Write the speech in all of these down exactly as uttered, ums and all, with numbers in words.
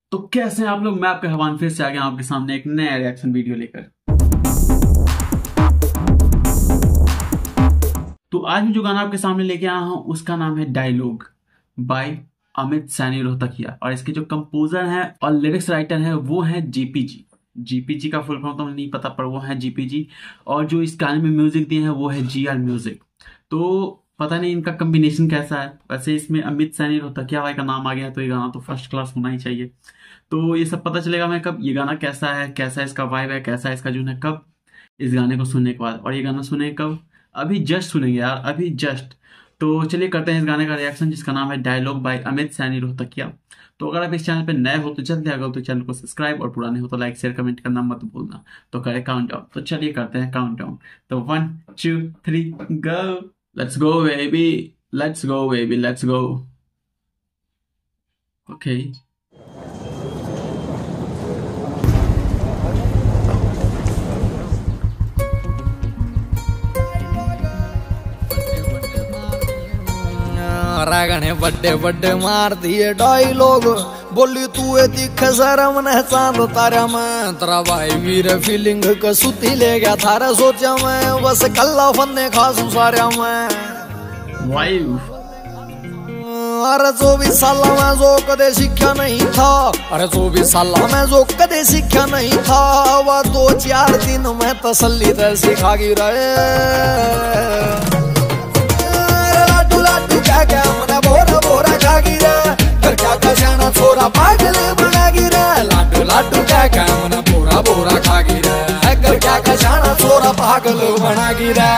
तो कैसे हैं आप लोग। मैं आपका हवान फिर से आ गया आपके सामने एक नया रिएक्शन वीडियो लेकर। तो आज मैं जो गाना आपके सामने लेके आया हूं उसका नाम है डायलॉग बाय अमित सैनी रोहतकिया, और इसके जो कंपोजर हैं और लिरिक्स राइटर हैं वो है जीपीजी। जीपीजी का फुल फॉर्म तो मुझे नहीं पता, पर वो है जीपीजी। और जो इस गाने में म्यूजिक दिए हैं वो है जी आर म्यूजिक। तो पता नहीं इनका कॉम्बिनेशन कैसा है। वैसे इसमें अमित सैनी रोहतकिया भाई का नाम आ गया है तो ये गाना तो फर्स्ट क्लास होना ही चाहिए। तो ये सब पता चलेगा मैं कब ये गाना कैसा है, कैसा इसका वाइब है, कैसा इसका जो है कब इस गाने को सुनने के बाद। और ये गाना सुने कब, अभी जस्ट सुनेंगे यार, अभी जस्ट। तो चलिए करते हैं इस गाने का रिएक्शन जिसका नाम है डायलॉग बाय अमित सैनी रोहतकिया। तो अगर आप इस चैनल पे नए हो तो जल्दी आगे तो चैनल को सब्सक्राइब, और पुराने हो तो लाइक शेयर कमेंट करना मत भूलना। तो करें काउंट डाउन। तो चलिए करते हैं काउंट डाउन। तो one two three go, let's go baby, let's go baby, let's go. Okay रागने बड्डे बड्डे मार दिए डायलॉग, बोली तू ए दिखे शर्म न चांद तारा मैं तेरा भाई वीर फीलिंग का सुती ले गया थारा सोचा मैं बस कल्ला फन्ने खासू सारा मैं वाइव। अरे चौबीस साल में जो कदे सीखा नहीं था, अरे चौबीस साल में जो कदे सीखा नहीं था, वह दो चार दिन में तसल्ली से सिखा गिरे। क्या मना बोरा बोरा खा गिरा, घर क्या कसाना छोरा पागल बना गिरा। लाडू लाडू क्या क्या मना बोरा बोरा खा गिरा, घर क्या कसाना छोरा पागल बना गिरा।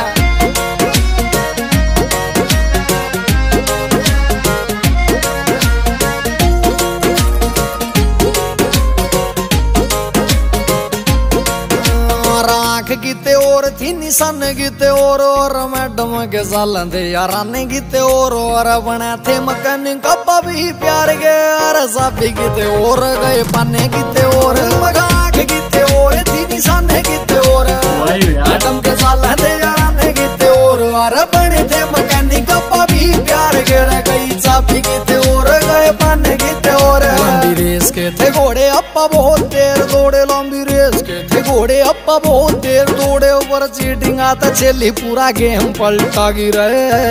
गीते और थी निशान गीते और और मैडम के साल दे याराने गीते और और बना थे मकान कब्बा भी प्यार के अरे साबी गीते और गए पाने गीते और मगाक गीते और थी निशान गीते और मैडम के साल दे याराने गीते और और बने थे मकान कब्बा भी प्यार के गई साबी गीते और गए पाने गीते और। लंबी रेस के थे घोड़े अप्पा बहुत देर दौड़े, लंबी रेस के थे घोड़े अप्पा बहुत देर दौड़े, ऊपर चीटिंग आता चली पूरा गेम पलटा गिरे।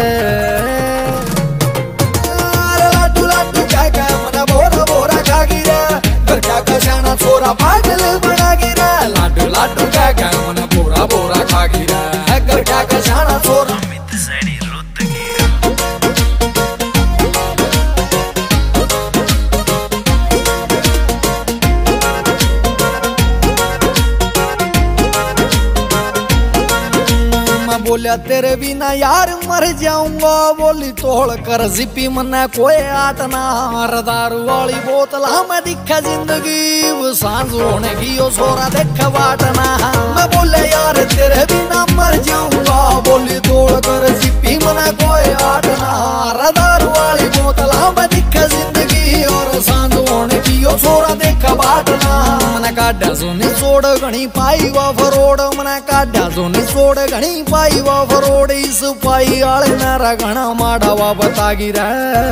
लाडू लाडू क्या क्या मना बोरा बोरा खा गिरा, घर क्या कसाना छोरा पागल बना गिरा। लाडू लाडू क्या क्या मना बोरा बोरा खा गिरा, घर क्या कसाना छोरा। बोलिया तेरे बिना यार मर जाऊंगा, बोली तोड़ कर जिपी मना कोई आट ना। दारू वाली बोतल हमें दिखा जिंदगी वो सांझ होने की ओ छोरा देख बाटना। मैं बोले यार तेरे बिना मर जाऊंगा, बोली तोड़ कर जिपी मना कोई आट ना। दारू वाली बोतल हमें दिखा जिंदगी और सांझ होने की ओ छोरा देख बाटना। मना काढ़ा सोनी सोड़ घनी पाई वा फरोड़, मना काढ़ा सोनी सोड़ घनी पाई वा फरोड़। इस पाई आले नारा घना माड़ा वा बता गिरा।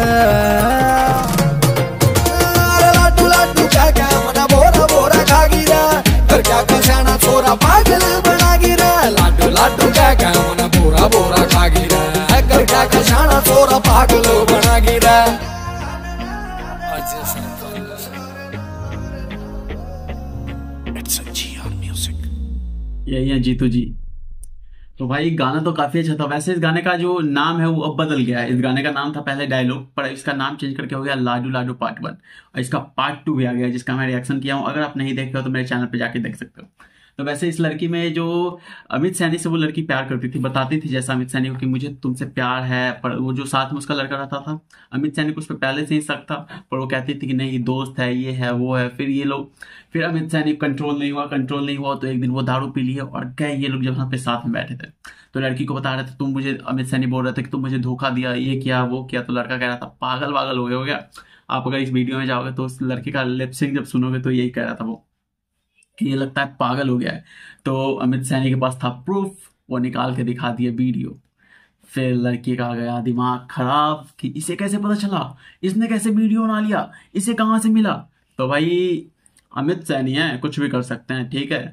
लाडू लाडू क्या क्या मना बोरा बोरा खा गिरा, घर क्या कसाना छोरा पागल बना गिरा। लाडू लाडू क्या क्या मना बोरा बोरा खा गिरा, घर क्या कसाना छोरा पागल बना गिरा। यही है जीतू जी। तो भाई गाना तो काफी अच्छा था। वैसे इस गाने का जो नाम है वो अब बदल गया है। इस गाने का नाम था पहले डायलॉग, पर इसका नाम चेंज करके हो गया लाडू लाडू पार्ट वन, और इसका पार्ट टू भी आ गया जिसका मैं रिएक्शन किया हूँ। अगर आप नहीं देख रहे हो तो मेरे चैनल पे जाके देख सकते हो। तो वैसे इस लड़की में जो अमित सैनी से वो लड़की प्यार करती थी, बताती थी जैसा अमित सैनी को कि मुझे तुमसे प्यार है, पर वो जो साथ में उसका लड़का रहता था अमित सैनी को उस पर पहले से ही शक था, पर वो कहती थी कि नहीं दोस्त है, ये है वो है। फिर ये लोग फिर अमित सैनी कंट्रोल नहीं हुआ कंट्रोल नहीं हुआ तो एक दिन वो दारू पी लिए और गए ये लोग जब वहाँ पे साथ में बैठे थे तो लड़की को बता रहे थे तुम मुझे, अमित सैनी बोल रहे थे कि तुम मुझे धोखा दिया, ये किया वो किया। तो लड़का कह रहा था पागल पागल हो गया हो गया। आप अगर इस वीडियो में जाओगे तो उस लड़के का लिप सिंक जब सुनोगे तो यही कह रहा था वो कि ये लगता है पागल हो गया है। तो अमित सैनी के पास था प्रूफ, वो निकाल के दिखा दिया वीडियो। फिर लड़की का गया दिमाग खराब कि इसे कैसे पता चला, इसने कैसे वीडियो बना लिया, इसे कहाँ से मिला। तो भाई अमित सैनी है, कुछ भी कर सकते हैं, ठीक है।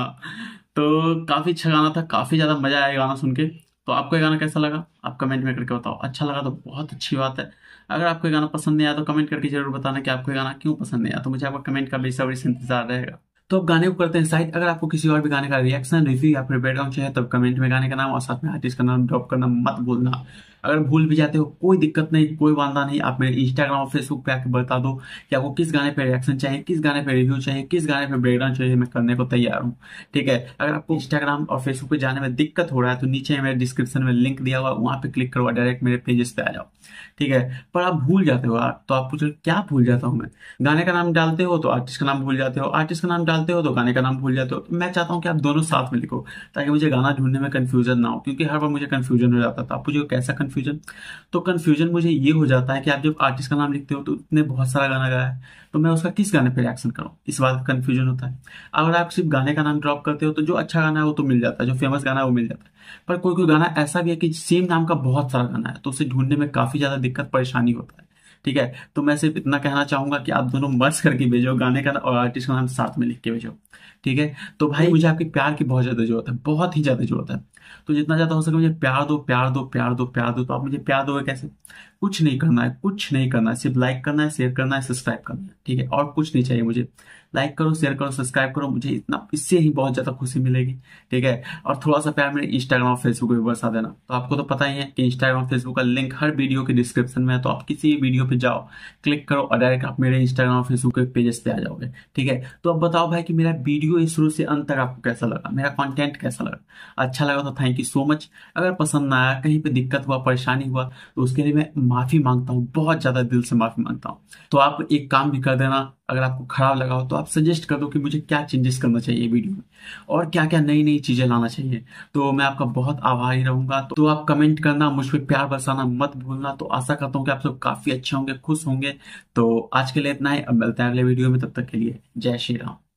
तो काफी अच्छा गाना था, काफी ज्यादा मजा आया गाना सुन के। तो आपको ये गाना कैसा लगा आप कमेंट में करके बताओ। अच्छा लगा तो बहुत अच्छी बात है। अगर आपको ये गाना पसंद नहीं आया तो कमेंट करके जरूर बताना कि आपको ये गाना क्यों पसंद नहीं आया। तो मुझे आपका कमेंट का बेसब्री से इंतजार रहेगा। तो अब गाने को करते हैं साइड। अगर आपको किसी और भी गाने का रिएक्शन, रिव्यू या फिर बैकग्राउंड चाहिए तब कमेंट में गाने का नाम और साथ में आर्टिस्ट का नाम ड्रॉप करना मत भूलना। अगर भूल भी जाते हो कोई दिक्कत नहीं, कोई वादा नहीं, आप मेरे इंस्टाग्राम और फेसबुक पे आके बता दो कि आपको किस गाने पे रिएक्शन चाहिए, किस गाने पे रिव्यू चाहिए, किस गाने पे ब्रेकडाउन चाहिए, मैं करने को तैयार हूँ। ठीक है, अगर आपको इंस्टाग्राम और फेसबुक पे जाने में दिक्कत हो रहा है तो नीचे मेरे डिस्क्रिप्शन में लिंक दिया हुआ, वहां पे क्लिक करो, डायरेक्ट मेरे पेजेस पे आ जाओ। ठीक है, पर आप भूल जाते हो यार, तो आप पूछो क्या भूल जाता हूँ मैं। गाने का नाम डालते हो तो आर्टिस्ट का नाम भूल जाते हो, आर्टिस्ट का नाम डालते हो तो गाने का नाम भूल जाते हो। तो मैं चाहता हूँ कि आप दोनों साथ में लिखो ताकि मुझे गाना ढूंढने में कंफ्यूजन ना हो, क्योंकि हर बार मुझे कंफ्यूजन हो जाता था। आप पूछो कैसा कंफ्यूजन? तो कंफ्यूजन मुझे ये हो जाता है कि आप जब आर्टिस्ट का नाम लिखते हो तो इतने बहुत सारा गाना गाया है, तो मैं उसका किस गाने पे रिएक्शन करूं, इस बात का कंफ्यूजन होता है। अगर आप सिर्फ गाने का नाम ड्रॉप करते हो तो जो अच्छा गाना है वो तो मिल जाता है, जो फेमस गाना है वो मिल जाता है। पर कोई कोई गाना ऐसा भी है कि सेम नाम का बहुत सारा गाना है, तो उसे ढूंढने में काफी ज्यादा दिक्कत परेशानी होता है। ठीक है, तो मैं सिर्फ इतना कहना चाहूंगा कि आप दोनों मर्ज करके भेजो, गाने का और आर्टिस्ट का नाम साथ में लिख के भेजो। ठीक है, तो भाई मुझे आपके प्यार की बहुत ज्यादा जरूरत है, बहुत ही ज्यादा जरूरत है। तो जितना ज्यादा हो सके मुझे प्यार दो, प्यार दो, प्यार दो, प्यार दो। तो आप मुझे प्यार दोगे कैसे? कुछ नहीं करना है, कुछ नहीं करना है, सिर्फ लाइक करना है, शेयर करना है, सब्सक्राइब करना है। ठीक है, और कुछ नहीं चाहिए मुझे। लाइक करो, शेयर करो, सब्सक्राइब करो, मुझे इतना, इससे ही बहुत ज्यादा खुशी मिलेगी। ठीक है, और थोड़ा सा प्यार मेरे इंस्टाग्राम और फेसबुक पे भी बरसा देना। तो आपको तो पता ही है कि इंस्टाग्राम फेसबुक का लिंक हर वीडियो के डिस्क्रिप्शन में है, तो आप किसी भी वीडियो पे जाओ, क्लिक करो और डायरेक्ट आप मेरे इंस्टाग्राम और फेसबुक के पेजेस पे आ जाओगे। ठीक है, तो अब बताओ भाई कि मेरा वीडियो शुरू से अंत तक आपको कैसा लगा, मेरा कंटेंट कैसा लगा? अच्छा लगा तो थैंक यू सो मच। अगर पसंद ना आया, कहीं पे दिक्कत हुआ, परेशानी हुआ, तो उसके लिए मैं माफी मांगता हूँ, बहुत ज्यादा दिल से माफी मांगता हूँ। तो आप एक काम भी कर देना, अगर आपको खराब लगा हो तो आप सजेस्ट कर दो कि मुझे क्या चेंजेस करना चाहिए वीडियो में और क्या क्या नई नई चीजें लाना चाहिए। तो मैं आपका बहुत आभारी रहूंगा। तो आप कमेंट करना, मुझ पर प्यार बरसाना मत भूलना। तो आशा करता हूँ कि आप सब काफी अच्छे होंगे, खुश होंगे। तो आज के लिए इतना ही, अब मिलते हैं अगले वीडियो में, तब तक के लिए जय श्री राम।